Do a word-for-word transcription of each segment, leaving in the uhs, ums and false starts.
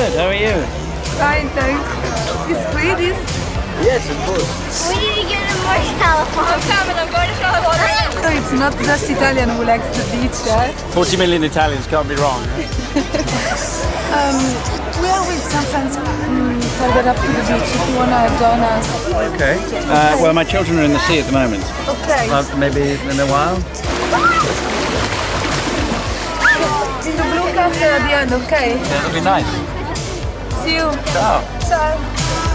good. How are you? Fine, thanks. Is Swedish? Yes, of course. We need to get in more California. I'm coming. I'm going to California. So it's not just Italian who likes the beach, yeah? forty million Italians can't be wrong. Um, we are with some friends um, further up to the beach if you want to join us. Okay. Uh, well, my children are in the sea at the moment. Okay. Uh, maybe in a while. In the blue cafe at the end, okay? That'll be nice. See you. Ciao. Ciao.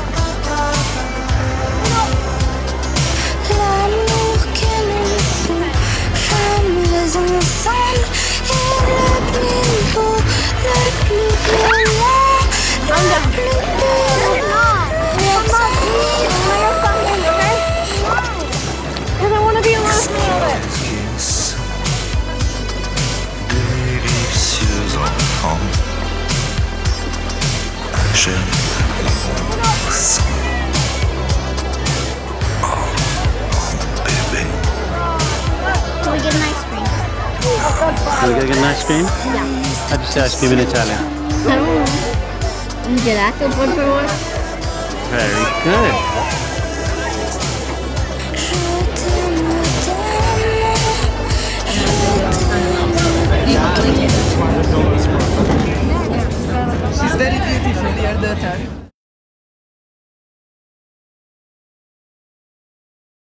L'amour que nous font jamais ensemble est le plus beau, le plus violent, le plus violent. Because I want to be alone for a little bit. Délicieux enfant, je l'aime sans. Can we get an ice cream? Can we get an ice cream? Yeah. How do you say ice cream in Italian? I don't know. Gelato, por favor. Very good. She's very beautiful, your daughter.